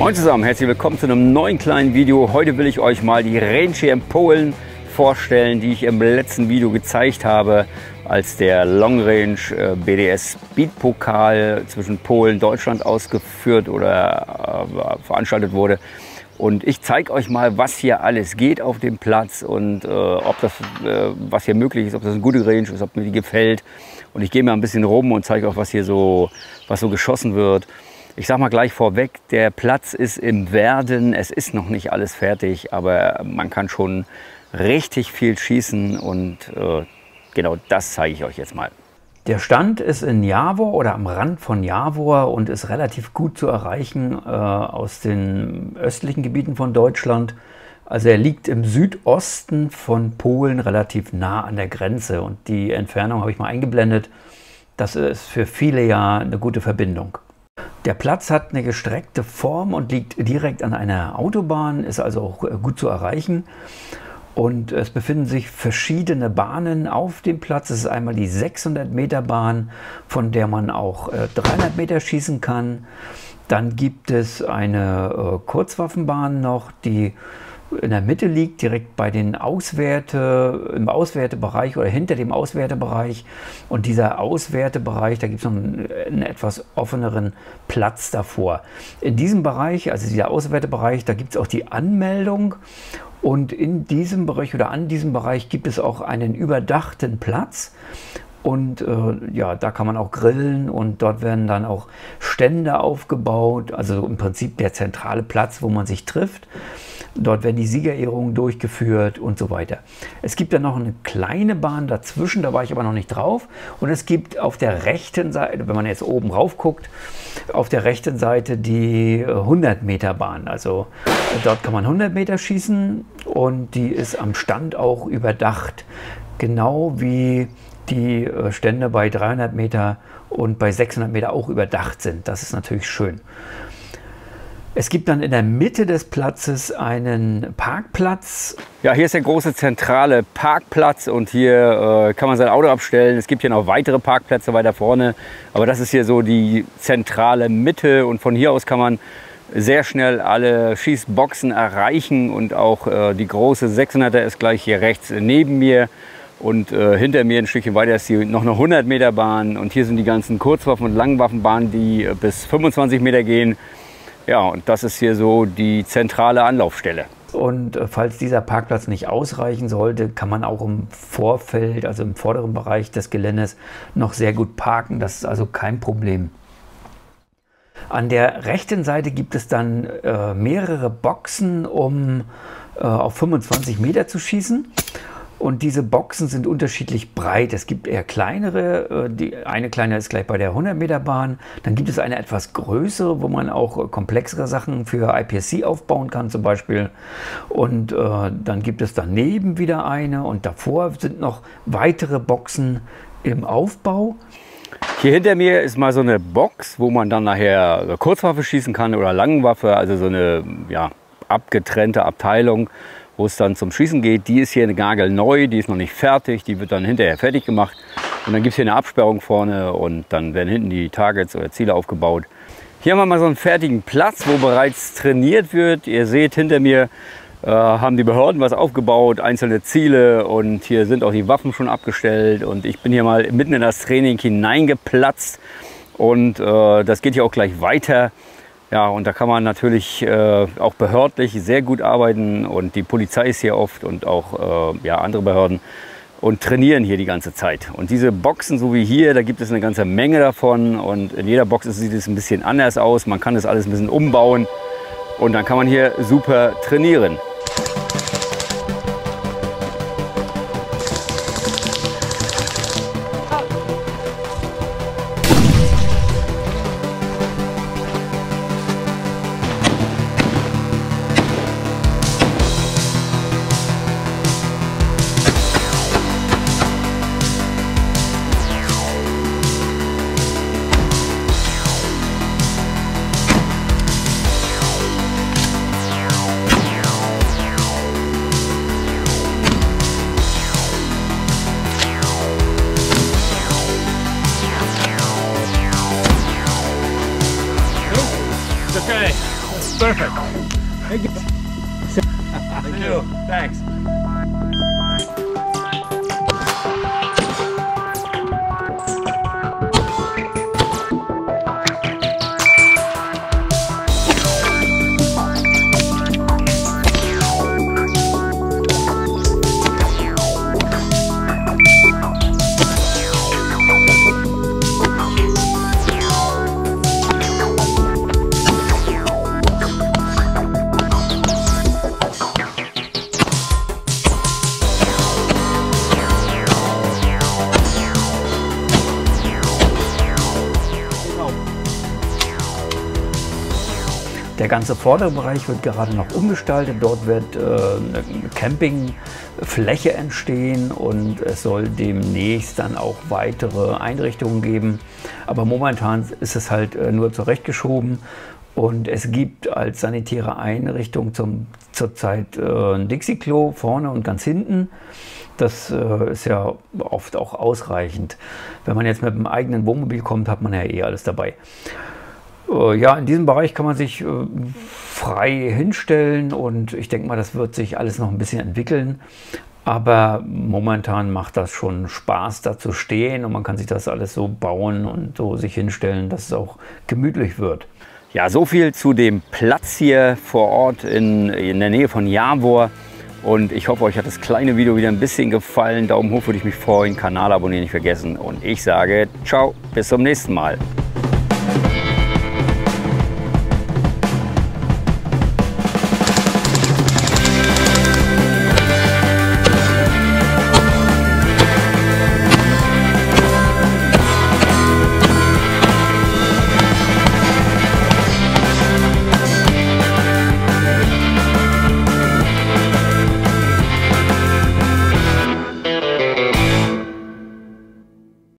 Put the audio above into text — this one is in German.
Moin zusammen, herzlich willkommen zu einem neuen kleinen Video. Heute will ich euch mal die Range hier in Polen vorstellen, die ich im letzten Video gezeigt habe, als der Long Range BDS Speed Pokal zwischen Polen und Deutschland ausgeführt oder veranstaltet wurde. Und ich zeige euch mal, was hier alles geht auf dem Platz und ob das, was hier möglich ist, ob das eine gute Range ist, ob mir die gefällt. Und ich gehe mal ein bisschen rum und zeige auch, was so geschossen wird. Ich sage mal gleich vorweg, der Platz ist im Werden, es ist noch nicht alles fertig, aber man kann schon richtig viel schießen und genau das zeige ich euch jetzt mal. Der Stand ist in Jawor oder am Rand von Jawor und ist relativ gut zu erreichen aus den östlichen Gebieten von Deutschland. Also er liegt im Südosten von Polen relativ nah an der Grenze und die Entfernung habe ich mal eingeblendet. Das ist für viele ja eine gute Verbindung. Der Platz hat eine gestreckte Form und liegt direkt an einer Autobahn, ist also auch gut zu erreichen. Und es befinden sich verschiedene Bahnen auf dem Platz. Es ist einmal die 600 Meter Bahn, von der man auch 300 Meter schießen kann. Dann gibt es eine Kurzwaffenbahn noch, die in der Mitte liegt, direkt bei den im Auswertebereich oder hinter dem Auswertebereich. Und dieser Auswertebereich, da gibt es noch einen etwas offeneren Platz davor. In diesem Bereich, also dieser Auswertebereich, da gibt es auch die Anmeldung. Und in diesem Bereich oder an diesem Bereich gibt es auch einen überdachten Platz. Und ja, da kann man auch grillen und dort werden dann auch Stände aufgebaut. Also im Prinzip der zentrale Platz, wo man sich trifft. Dort werden die Siegerehrungen durchgeführt und so weiter. Es gibt dann noch eine kleine Bahn dazwischen, da war ich aber noch nicht drauf. Und es gibt auf der rechten Seite, wenn man jetzt oben rauf guckt, auf der rechten Seite die 100 Meter Bahn. Also dort kann man 100 Meter schießen und die ist am Stand auch überdacht. Genau wie die Stände bei 300 Meter und bei 600 Meter auch überdacht sind. Das ist natürlich schön. Es gibt dann in der Mitte des Platzes einen Parkplatz. Ja, hier ist der große zentrale Parkplatz und hier kann man sein Auto abstellen. Es gibt hier noch weitere Parkplätze weiter vorne, aber das ist hier so die zentrale Mitte und von hier aus kann man sehr schnell alle Schießboxen erreichen und auch die große 600er ist gleich hier rechts neben mir. Und hinter mir ein Stückchen weiter ist hier noch eine 100 Meter Bahn und hier sind die ganzen Kurzwaffen- und Langwaffenbahnen, die bis 25 Meter gehen. Ja, und das ist hier so die zentrale Anlaufstelle. Und falls dieser Parkplatz nicht ausreichen sollte, kann man auch im Vorfeld, also im vorderen Bereich des Geländes, noch sehr gut parken. Das ist also kein Problem. An der rechten Seite gibt es dann mehrere Boxen, um auf 25 Meter zu schießen. Und diese Boxen sind unterschiedlich breit. Es gibt eher kleinere, eine kleine ist gleich bei der 100 Meter Bahn. Dann gibt es eine etwas größere, wo man auch komplexere Sachen für IPSC aufbauen kann zum Beispiel. Und dann gibt es daneben wieder eine und davor sind noch weitere Boxen im Aufbau. Hier hinter mir ist mal so eine Box, wo man dann nachher Kurzwaffe schießen kann oder Langwaffe, also so eine ja, abgetrennte Abteilung, wo es dann zum Schießen geht. Die ist hier eine nagelneu, die ist noch nicht fertig, die wird dann hinterher fertig gemacht. Und dann gibt es hier eine Absperrung vorne und dann werden hinten die Targets oder Ziele aufgebaut. Hier haben wir mal so einen fertigen Platz, wo bereits trainiert wird. Ihr seht, hinter mir haben die Behörden was aufgebaut, einzelne Ziele und hier sind auch die Waffen schon abgestellt. Und ich bin hier mal mitten in das Training hineingeplatzt und das geht hier auch gleich weiter. Ja, und da kann man natürlich auch behördlich sehr gut arbeiten und die Polizei ist hier oft und auch ja, andere Behörden und trainieren hier die ganze Zeit. Und diese Boxen, so wie hier, da gibt es eine ganze Menge davon und in jeder Box sieht es ein bisschen anders aus. Man kann das alles ein bisschen umbauen und dann kann man hier super trainieren. Perfect. Thank you. Thank you. Thanks. Der ganze vordere Bereich wird gerade noch umgestaltet. Dort wird eine Campingfläche entstehen und es soll demnächst dann auch weitere Einrichtungen geben. Aber momentan ist es halt nur zurechtgeschoben und es gibt als sanitäre Einrichtung zurzeit ein Dixie-Klo vorne und ganz hinten. Das ist ja oft auch ausreichend. Wenn man jetzt mit einem eigenen Wohnmobil kommt, hat man ja eh alles dabei. Ja, in diesem Bereich kann man sich frei hinstellen und ich denke mal, das wird sich alles noch ein bisschen entwickeln. Aber momentan macht das schon Spaß, da zu stehen und man kann sich das alles so bauen und so sich hinstellen, dass es auch gemütlich wird. Ja, so viel zu dem Platz hier vor Ort in der Nähe von Javor. Und ich hoffe, euch hat das kleine Video wieder ein bisschen gefallen. Daumen hoch würde ich mich freuen, Kanal abonnieren nicht vergessen. Und ich sage ciao, bis zum nächsten Mal.